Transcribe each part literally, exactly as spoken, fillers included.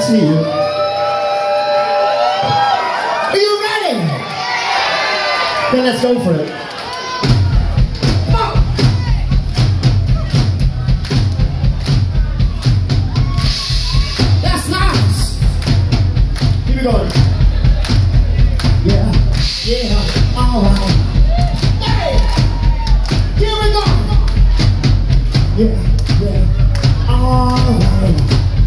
see you. Are you ready? Then let's go for it. That's nice. Keep it going. Yeah, yeah, all right. Hey, here we go. Yeah, yeah, all right.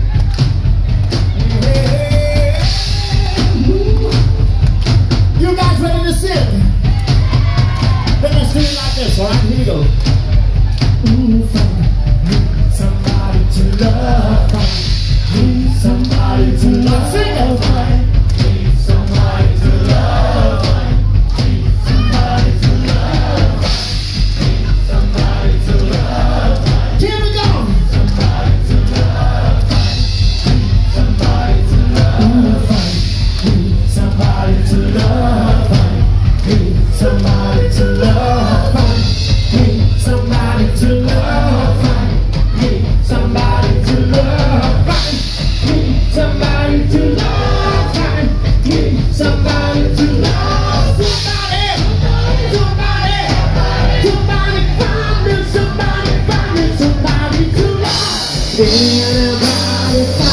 You guys ready to sing? Then let's do it like this, alright? Here we go. Ooh, need somebody to love, need somebody to love. Sing it. Need somebody to love, need somebody to love, need somebody to love. Here we go. Somebody to love, need somebody to love, need somebody to love, need somebody to love, need somebody to love, need somebody to love, need somebody to love, need somebody to love, somebody, somebody, somebody find me, somebody find me, somebody to love. Anybody